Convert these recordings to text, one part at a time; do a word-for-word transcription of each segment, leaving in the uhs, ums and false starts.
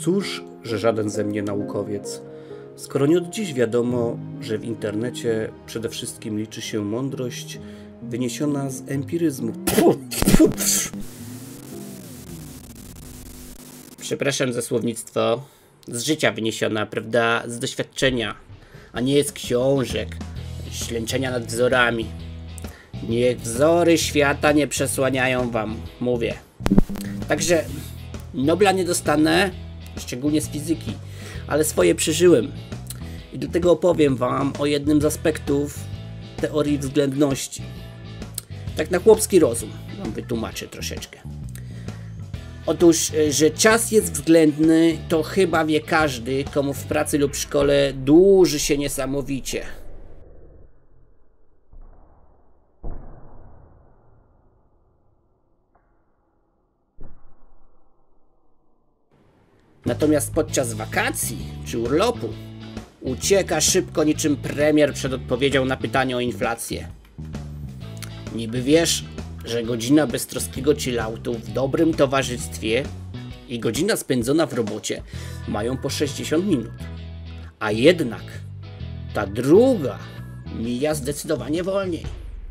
Cóż, że żaden ze mnie naukowiec, skoro nie od dziś wiadomo, że w internecie przede wszystkim liczy się mądrość wyniesiona z empiryzmu. Pfu, pfu, pfu. Przepraszam za słownictwo. Z życia wyniesiona, prawda? Z doświadczenia, a nie z książek, ślęczenia nad wzorami. Niech wzory świata nie przesłaniają wam, mówię. Także Nobla nie dostanę, szczególnie z fizyki, ale swoje przeżyłem. I dlatego opowiem wam o jednym z aspektów teorii względności. Tak na chłopski rozum wam wytłumaczę troszeczkę. Otóż, że czas jest względny, to chyba wie każdy, komu w pracy lub szkole dłuży się niesamowicie. Natomiast podczas wakacji czy urlopu ucieka szybko niczym premier przed odpowiedzią na pytanie o inflację. Niby wiesz, że godzina beztroskiego chilloutu w dobrym towarzystwie i godzina spędzona w robocie mają po sześćdziesiąt minut. A jednak ta druga mija zdecydowanie wolniej.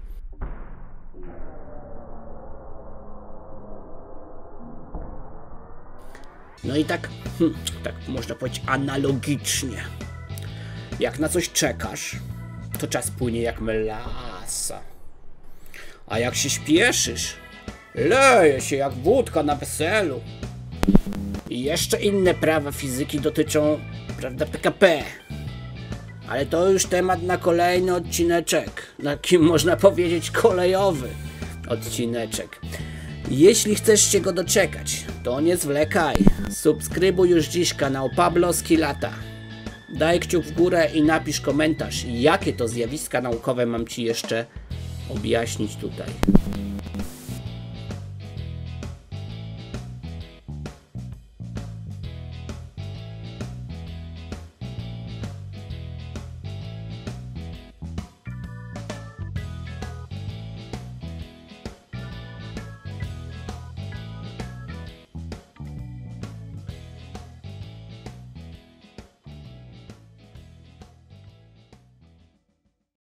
No i tak, hmm, tak można powiedzieć analogicznie. Jak na coś czekasz, to czas płynie jak melasa. A jak się śpieszysz, leje się jak wódka na weselu. I jeszcze inne prawa fizyki dotyczą, prawda, P K P. Ale to już temat na kolejny odcineczek. Taki można powiedzieć kolejowy odcineczek. Jeśli chcesz się go doczekać, to nie zwlekaj. Subskrybuj już dziś kanał Pablo Skilata. Daj kciuk w górę i napisz komentarz, jakie to zjawiska naukowe mam ci jeszcze objaśnić tutaj.